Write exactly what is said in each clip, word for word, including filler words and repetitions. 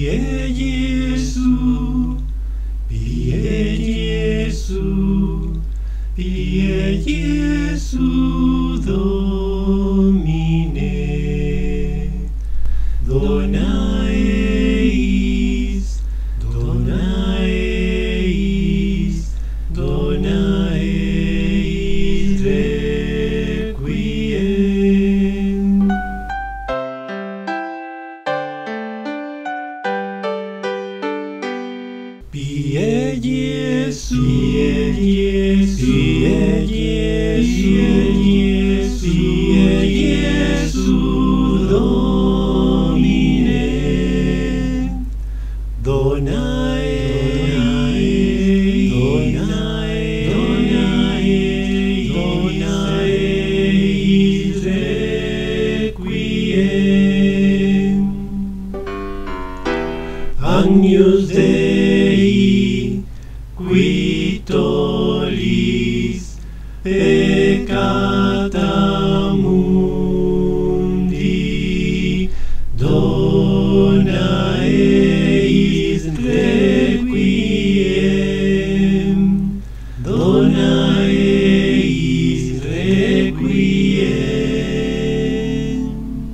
Pie Jesu, Pie Jesu, Pie Jesu Domine, dona eis, dona eis, dona eis requiem. Pie Jesu, Pie Jesu, Pie Jesu, Pie Jesu Domine, dona eis, dona eis, dona eis requiem. Agnus Dei, qui tollis peccata mundi, dona eis requiem, dona eis requiem.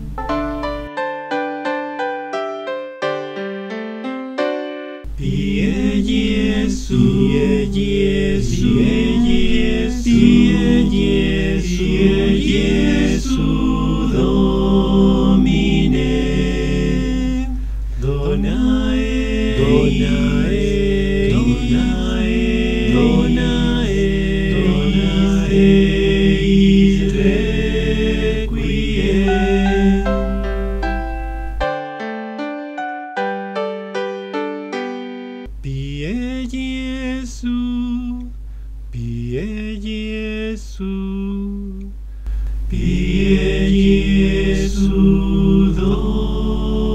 Pie Jesu, Pie Jesu, Pie Jesu, Pie Jesu Domine, dona eis, dona eis, dona eis, dona eis requiem. Pie Jesu, Pie Jesu, Pie Jesu Domine.